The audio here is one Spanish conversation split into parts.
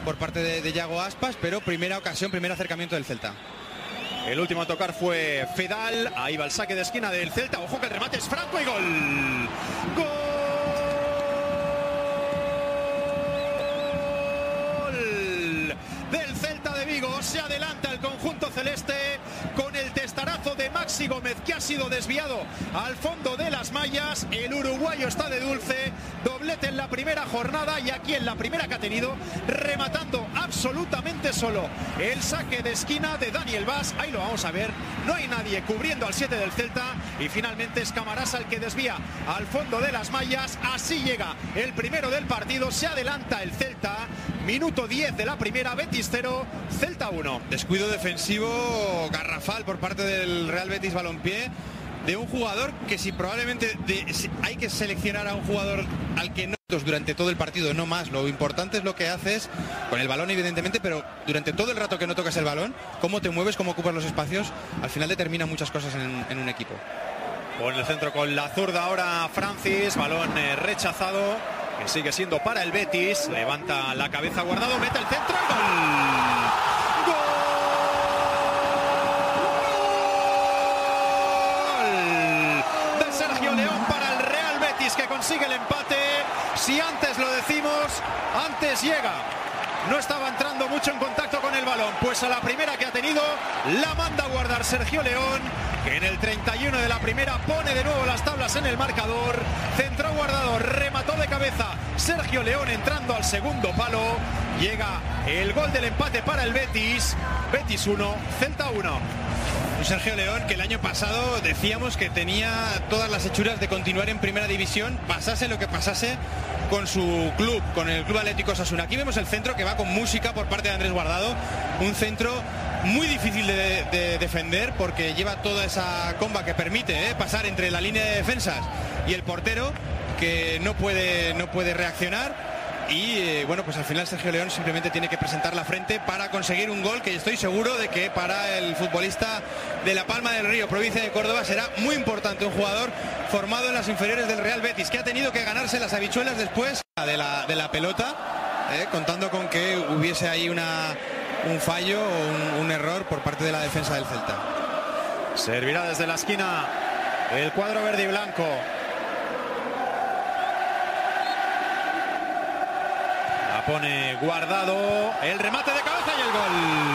por parte de Yago Aspas, pero primera ocasión, primer acercamiento del Celta. El último a tocar fue Fedal. Ahí va el saque de esquina del Celta. Ojo que el remate es franco y gol. ¡Gol! Del Celta de Vigo. Se adelanta el conjunto celeste con el testarazo de Maxi Gómez, que ha sido desviado al fondo de las mallas. El uruguayo está de dulce. Doblete en la primera jornada y aquí en la primera que ha tenido, rematando absolutamente solo el saque de esquina de Daniel Vaz. Ahí lo vamos a ver. No hay nadie cubriendo al 7 del Celta y finalmente es Camarasa el que desvía al fondo de las mallas. Así llega el primero del partido. Se adelanta el Celta. Minuto 10 de la primera. Betis 0, Celta 1. Descuido defensivo garrafal por parte del Real Betis Balompié, de un jugador que si probablemente hay que seleccionar a un jugador al que no durante todo el partido, no más. Lo importante es lo que haces con el balón, evidentemente, pero durante todo el rato que no tocas el balón, cómo te mueves, cómo ocupas los espacios, al final determina muchas cosas en un equipo. Por el centro con la zurda ahora Francis, balón rechazado, que sigue siendo para el Betis. Levanta la cabeza Guardado, mete el centro y gol. ¡Gol! De Sergio León para el Real Betis, que consigue el empate. Si antes lo decimos, antes llega. No estaba entrando mucho en contacto con el balón, pues a la primera que ha tenido la manda a guardar Sergio León, que en el 31 de la primera pone de nuevo las tablas en el marcador. Centró Guardado, remató de cabeza Sergio León entrando al segundo palo. Llega el gol del empate para el Betis. Betis 1, Celta 1. Un Sergio León que el año pasado decíamos que tenía todas las hechuras de continuar en primera división, pasase lo que pasase con su club, con el Club Atlético Osasuna. Aquí vemos el centro que va con música por parte de Andrés Guardado, un centro muy difícil de defender porque lleva toda esa comba que permite pasar entre la línea de defensas y el portero, que no puede reaccionar. Y bueno, pues al final Sergio León simplemente tiene que presentar la frente para conseguir un gol que estoy seguro de que para el futbolista de La Palma del Río, provincia de Córdoba, será muy importante. Un jugador formado en las inferiores del Real Betis, que ha tenido que ganarse las habichuelas después de la pelota, contando con que hubiese ahí un fallo o un error por parte de la defensa del Celta. Servirá desde la esquina el cuadro verde y blanco. Pone Guardado, el remate de cabeza y el gol.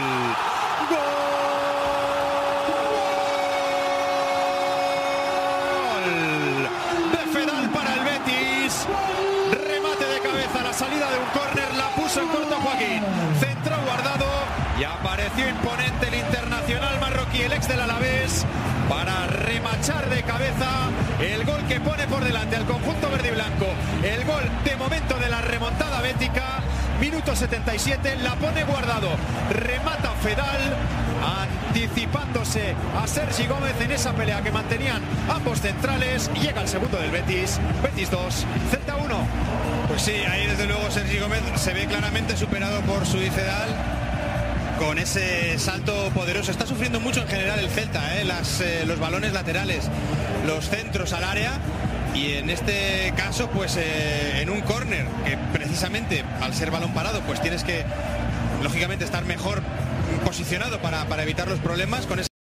¡Gol! De Fedal para el Betis. Remate de cabeza, la salida de un córner, la puso en corto Joaquín. Centró Guardado y apareció imponente el internacional marroquí, el ex del Alavés, para remachar de cabeza el gol que pone por delante al conjunto verde y blanco. El gol de momento de la remontada bética. Minuto 77, la pone Guardado, remata Fedal, anticipándose a Sergi Gómez en esa pelea que mantenían ambos centrales, y llega el segundo del Betis. Betis 2, Celta 1. Pues sí, ahí desde luego Sergi Gómez se ve claramente superado por Sudi Fedal, con ese salto poderoso. Está sufriendo mucho en general el Celta, los balones laterales, los centros al área. Y en este caso, pues en un córner, que precisamente al ser balón parado, pues tienes que, lógicamente, estar mejor posicionado para evitar los problemas. Con ese